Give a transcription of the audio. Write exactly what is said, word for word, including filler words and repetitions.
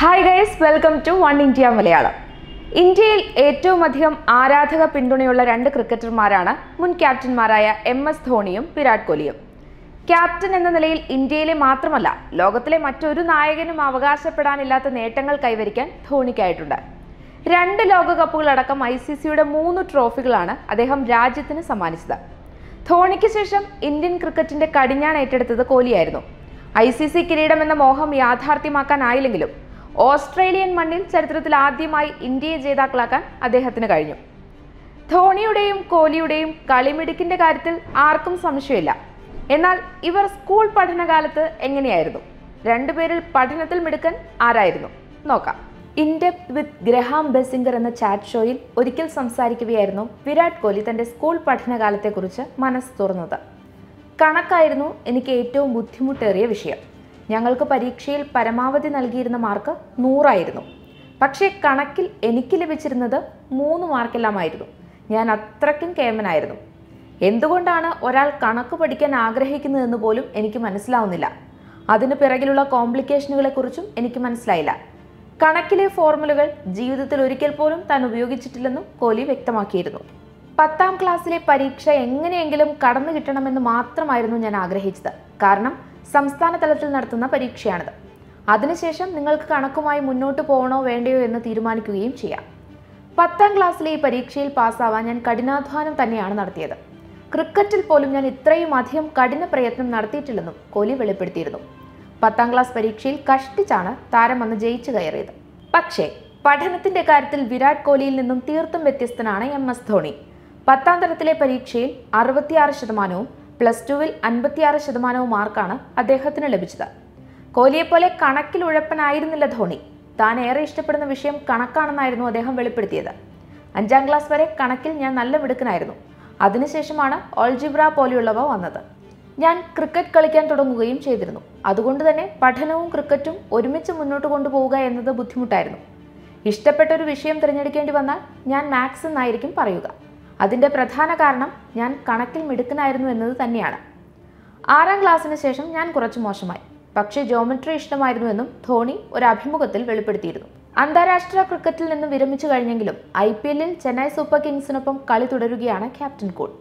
Hi guys, welcome to one India Malayalam. ഇന്ത്യയിൽ ഏറ്റവും അധികം ആരാധക പിന്തുണയുള്ള രണ്ട് ക്രിക്കറ്റർമാരാണ് മുൻ ക്യാപ്റ്റന്മാരായ എം എസ് ധോണിയും വിരാട് കോഹ്ലിയും. ക്യാപ്റ്റൻ എന്ന നിലയിൽ ഇന്ത്യയിലെ മാത്രമല്ല ലോകത്തിലെ മറ്റൊരു നായകനും അവകാശപ്പെടാനില്ലാത്ത നേട്ടങ്ങൾ കൈവരിക്കാൻ ധോണിക്കായിട്ടുണ്ട്. രണ്ട് ലോകകപ്പുകളടക്കം ഐ സി സിയുടെ മൂന്ന് ട്രോഫികളാണ് അദ്ദേഹം രാജ്യത്തിന് സമ്മാനിച്ചത്. ധോണിക്ക് ശേഷം ഇന്ത്യൻ ക്രിക്കറ്റിന്റെ കടിഞ്ഞാൺ ഏറ്റെടുത്തത് കോഹ്ലിയായിരുന്നു. ഐ സി സി കിരീടമെന്ന മോഹം യാഥാർത്ഥ്യമാക്കാനായില്ലെങ്കിലും ഓസ്ട്രേലിയൻ മണ്ണിൽ ചരിത്രത്തിൽ ആദ്യമായി ഇന്ത്യയെ ജേതാക്കളാക്കാൻ അദ്ദേഹത്തിന് കഴിഞ്ഞു. ധോണിയുടെയും കോഹ്ലിയുടെയും കളിമിടുക്കിന്റെ കാര്യത്തിൽ ആർക്കും സംശയമില്ല. എന്നാൽ ഇവർ സ്കൂൾ പഠനകാലത്ത് എങ്ങനെയായിരുന്നു? രണ്ടുപേരിൽ പഠനത്തിൽ മിടുക്കൻ ആരായിരുന്നു? നോക്കാം. ഇൻഡെപ്ത് വിത്ത് ഗ്രഹാം ബെസിംഗർ എന്ന ചാറ്റ് ഷോയിൽ ഒരിക്കൽ സംസാരിക്കുകയായിരുന്നു വിരാട് കോഹ്ലി തന്റെ സ്കൂൾ പഠനകാലത്തെക്കുറിച്ച് മനസ്സ് തുറന്നത്. കണക്കായിരുന്നു എനിക്ക് ഏറ്റവും ബുദ്ധിമുട്ടേറിയ വിഷയം. ഞങ്ങൾക്ക് പരീക്ഷയിൽ പരമാവധി നൽകിയിരുന്ന മാർക്ക് നൂറായിരുന്നു. പക്ഷേ കണക്കിൽ എനിക്ക് ലഭിച്ചിരുന്നത് മൂന്ന് മാർക്കെല്ലാമായിരുന്നു. ഞാൻ അത്രയ്ക്കും കേമനായിരുന്നു. എന്തുകൊണ്ടാണ് ഒരാൾ കണക്ക് പഠിക്കാൻ ആഗ്രഹിക്കുന്നതെന്ന് പോലും എനിക്ക് മനസ്സിലാവുന്നില്ല. അതിന് പിറകിലുള്ള കോംപ്ലിക്കേഷനുകളെക്കുറിച്ചും എനിക്ക് മനസ്സിലായില്ല. കണക്കിലെ ഫോർമുലകൾ ജീവിതത്തിൽ ഒരിക്കൽ പോലും താൻ ഉപയോഗിച്ചിട്ടില്ലെന്നും കോഹ്ലി വ്യക്തമാക്കിയിരുന്നു. പത്താം ക്ലാസ്സിലെ പരീക്ഷ എങ്ങനെയെങ്കിലും കടന്നു കിട്ടണമെന്ന് മാത്രമായിരുന്നു ഞാൻ ആഗ്രഹിച്ചത്. കാരണം സംസ്ഥാന തലത്തിൽ നടത്തുന്ന പരീക്ഷയാണിത്. അതിനുശേഷം നിങ്ങൾക്ക് കണക്കുമായി മുന്നോട്ട് പോകണോ വേണ്ടയോ എന്ന് തീരുമാനിക്കുകയും ചെയ്യാം. പത്താം ക്ലാസ്സിലെ ഈ പരീക്ഷയിൽ പാസ്സാവാൻ ഞാൻ കഠിനാധ്വാനം തന്നെയാണ് നടത്തിയത്. ക്രിക്കറ്റിൽ പോലും ഞാൻ ഇത്രയും അധികം കഠിന പ്രയത്നം നടത്തിയിട്ടില്ലെന്നും കോഹ്ലി വെളിപ്പെടുത്തിയിരുന്നു. പത്താം ക്ലാസ് പരീക്ഷയിൽ കഷ്ടിച്ചാണ് താരം അന്ന് ജയിച്ചു കയറിയത്. പക്ഷേ പഠനത്തിന്റെ കാര്യത്തിൽ വിരാട് കോഹ്ലിയിൽ നിന്നും തീർത്തും വ്യത്യസ്തനാണ് എം എസ് ധോണി. പത്താം തരത്തിലെ പരീക്ഷയിൽ അറുപത്തിയാറ് ശതമാനവും പ്ലസ് ടുവിൽ അൻപത്തിയാറ് ശതമാനവും മാർക്കാണ് അദ്ദേഹത്തിന് ലഭിച്ചത്. കോഹ്ലിയെപ്പോലെ കണക്കിൽ ഉഴപ്പനായിരുന്നില്ല ധോണി. താൻ ഏറെ ഇഷ്ടപ്പെടുന്ന വിഷയം കണക്കാണെന്നായിരുന്നു അദ്ദേഹം വെളിപ്പെടുത്തിയത്. അഞ്ചാം ക്ലാസ് വരെ കണക്കിൽ ഞാൻ നല്ല മിടുക്കനായിരുന്നു. അതിനുശേഷമാണ് ഓൾജിബ്ര പോലെയുള്ളവ വന്നത്. ഞാൻ ക്രിക്കറ്റ് കളിക്കാൻ തുടങ്ങുകയും ചെയ്തിരുന്നു. അതുകൊണ്ട് തന്നെ പഠനവും ക്രിക്കറ്റും ഒരുമിച്ച് മുന്നോട്ട് കൊണ്ടുപോവുക എന്നത് ബുദ്ധിമുട്ടായിരുന്നു. ഇഷ്ടപ്പെട്ട ഒരു വിഷയം തിരഞ്ഞെടുക്കേണ്ടി വന്നാൽ ഞാൻ മാത്സ് എന്നായിരിക്കും പറയുക. അതിൻ്റെ പ്രധാന കാരണം ഞാൻ കണക്കിൽ മിടുക്കനായിരുന്നു എന്നത് തന്നെയാണ്. ആറാം ക്ലാസ്സിന് ശേഷം ഞാൻ കുറച്ച് മോശമായി. പക്ഷേ ജോമെട്രി ഇഷ്ടമായിരുന്നുവെന്നും ധോണി ഒരു അഭിമുഖത്തിൽ വെളിപ്പെടുത്തിയിരുന്നു. അന്താരാഷ്ട്ര ക്രിക്കറ്റിൽ നിന്ന് വിരമിച്ചു കഴിഞ്ഞെങ്കിലും ഐ പി എല്ലിൽ ചെന്നൈ സൂപ്പർ കിങ്സിനൊപ്പം കളി തുടരുകയാണ് ക്യാപ്റ്റൻ കൂൾ.